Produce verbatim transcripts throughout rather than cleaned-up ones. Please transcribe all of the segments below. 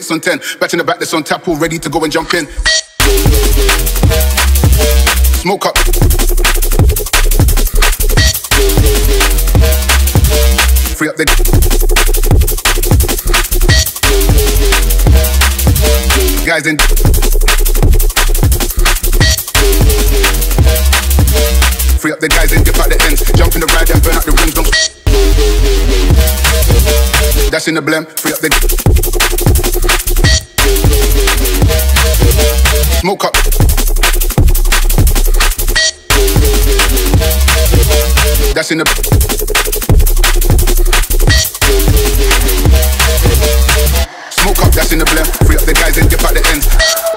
tints on ten. Back in the back, that's on tap, all ready to go and jump in. Smoke up. Free up the guys in. Free up the guys in, dip out the ends. Jump in the ride and burn out the rims, don't. That's in the blem. Free up the smoke up. That's in the smoke up. That's in the blem. Free up the guys and dip out the ends.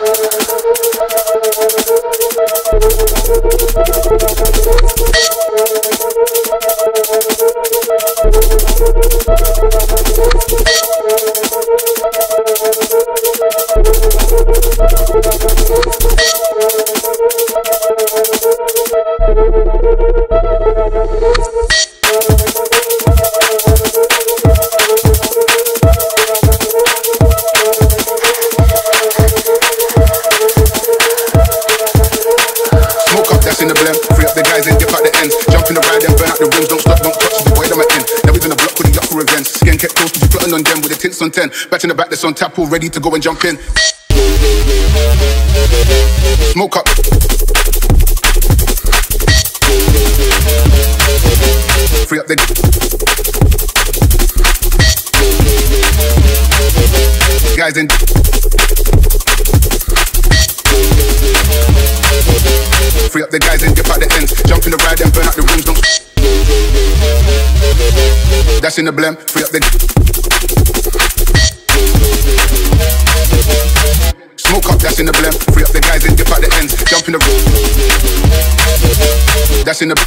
In the blem, free up the guys and dip out the ends. Jump in the ride and burn out the rims, don't stop, don't touch the boy that I'm in. Now we're gonna block with the up for events. Skin kept close, you plotting on them with the tints on ten. Back in the back, that's on tap, all ready to go and jump in. Smoke up. Free up the guys in. Free up the guys and dip out the ends. Jump in the ride and burn out the rims, don't. That's in the blem. Free up the smoke up. That's in the blem. Free up the guys and dip out the ends. Jump in the that's in the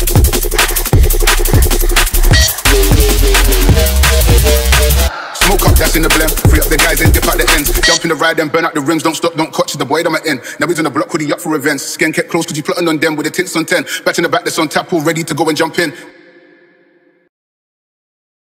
smoke up. That's in the blem. Free up the guys and dip out the ends. Jump in the ride and burn out the rims, don't stop, don't catch the boy that I'm in. Now he's on the block with the up for events. Skin kept close, cause you plotting on them with the tints on ten. Back in the back, that's on tap, all ready to go and jump in.